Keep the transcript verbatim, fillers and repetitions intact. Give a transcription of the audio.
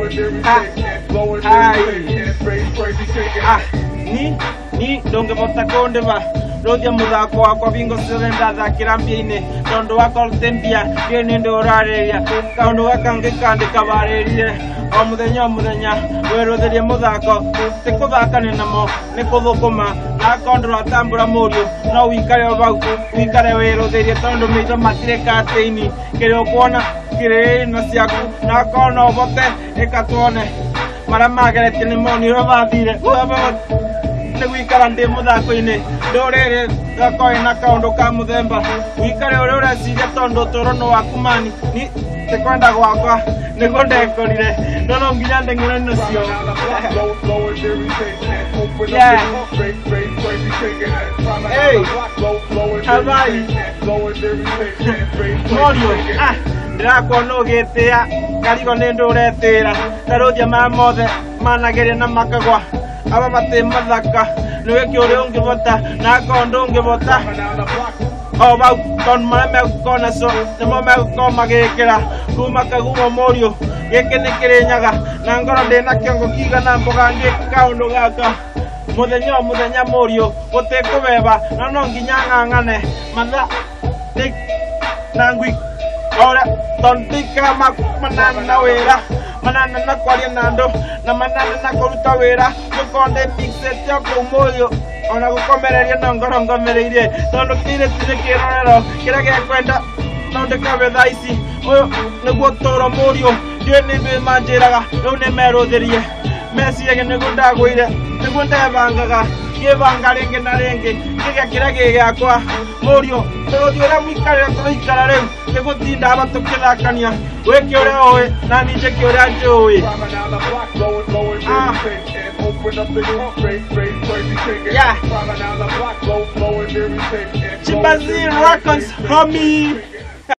Ah, ni ni donge bota konde ba rodia muthako wakwa bingo surenda thakira mbia-ini tondu wakorute mbia ni ndi urareria kaundu gaka ngikandika barerire o muthenya o muthenya weruthirie muthako ti kuthakane namo ni kuthukuma na kondu atambura murio no wikare o bau wikare weruthirie tondu mitho matire kateini kirio kuona kire na ciaku na kono obote ikatwone mara mageretie ni moni robathire ni wikara ndi muthako-ini ndurire gakoi na kaundu ka muthemba wikare uri ureciria tondu uturo no waku mani ni tikwenda gwakwa niguo ndekorire no no nginya ndeng'ire nacio habai morio ah ndirakuona ugitia karigo ni nduretira na ruthia maya mothe manageria na makagwa aba mate mathaka niwe kiuri ungivota na kondo ungivota o bau ton mara me kona so nimo me ko magikira kuma kagumo morio giki ni kirinyaga na ngoro ndina kiongo kiga na mboga ndi kaundu gaka muthenya o muthenya morio gutikubeba na no nginya ng'ang'ane matha na ngwi ora tondika manana na wira manana na kwaria nando na manana na kuruta wira mukonde mixet ya kumoyo ona gukomereria na ngoro ngomereirie tondu kire tire kirorero kira gekwenda tondeka betha ici uyu niguo toro murio ndie ni mbi manjiraga riu ni meruthirie meciria niguo ndagwire niguo ndebangaga ngibanga ringi na ringi ngigia kira gigiakwa murio turuthi uria mwikarire turaikara riu nigutinda aba tukithakania wiki uria ui na ninje ki uria njui yeah Chimpanzee Records, homie.